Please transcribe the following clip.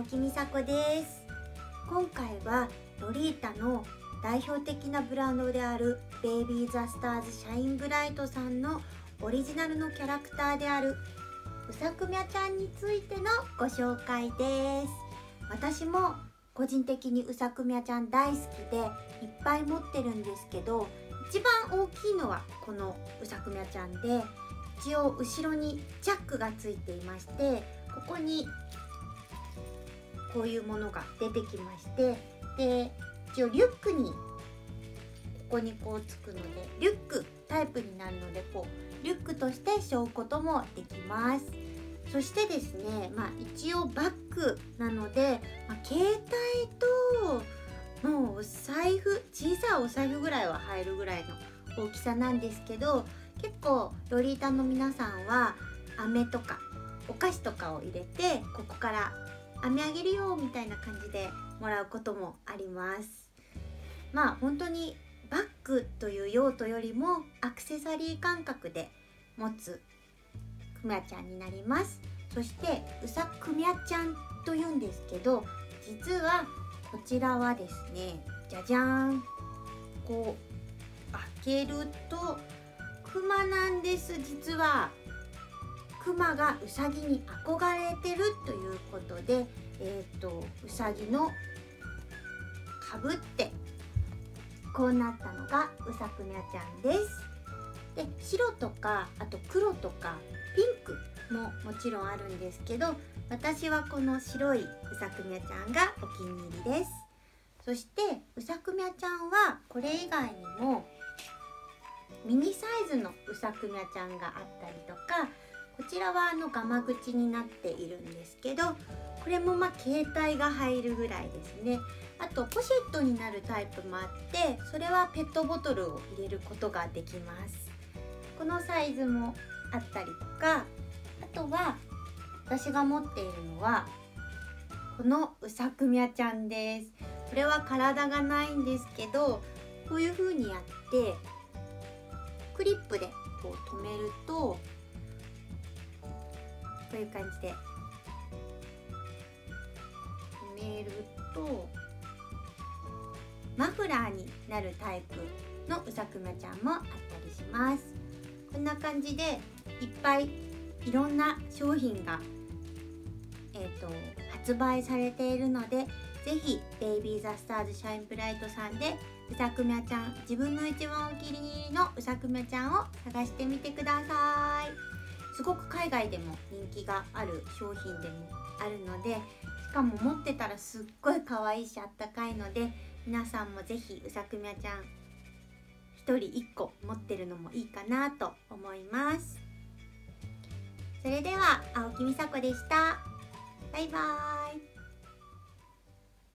木美佐子です。今回はロリータの代表的なブランドであるベイビーザスターズシャインブライトさんのオリジナルのキャラクターであるうさくみゃちゃんについてのご紹介です。私も個人的にうさくみゃちゃん大好きでいっぱい持ってるんですけど、一番大きいのはこのうさくみゃちゃんで、一応後ろにジャックがついていまして、ここにこういうものが出てきまして、で一応リュックにここにこうつくのでリュックタイプになるので、こうリュックとして背負うこともできます。そしてですね、一応バッグなので、携帯ともうお財布、小さいお財布ぐらいは入るぐらいの大きさなんですけど、結構ロリータの皆さんは飴とかお菓子とかを入れて、ここから飴あげるよみたいな感じでもらうこともあります。本当にバッグという用途よりもアクセサリー感覚で持つくみゃちゃんになります。そしてうさくみゃちゃんというんですけど、実はこちらはですね、じゃじゃーん、こう開けるとクマなんです。実はクマがうさぎに憧れてるということで、うさぎのかぶってこうなったのがうさくみゃちゃんです。で、白とかあと黒とかピンクももちろんあるんですけど、私はこの白いうさくみゃちゃんがお気に入りです。そしてうさくみゃちゃんはこれ以外にもミニサイズのうさくみゃちゃんがあったりとか、こちらはガマ口になっているんですけど、これも携帯が入るぐらいですね。あとポシェットになるタイプもあって、それはペットボトルを入れることができます。このサイズもあったりとか、あとは私が持っているのはこのうさくみゃちゃんです。これは体がないんですけど、こういう風にやってクリップでこう留めると、こういう感じで留めるとマフラーになるタイプのうさくみゃちゃんもあったりします。こんな感じでいっぱいいろんな商品が、発売されているので、ぜひベイビーザスターズシャインブライトさんでうさくみゃちゃん、自分の一番お気に入りのうさくみゃちゃんを探してみてください。すごく海外でも人気がある商品でもあるので、しかも持ってたらすっごい可愛いしあったかいので、皆さんもぜひうさくみゃちゃん1人1個持ってるのもいいかなと思います。それでは青木美佐子でした。バイバーイ。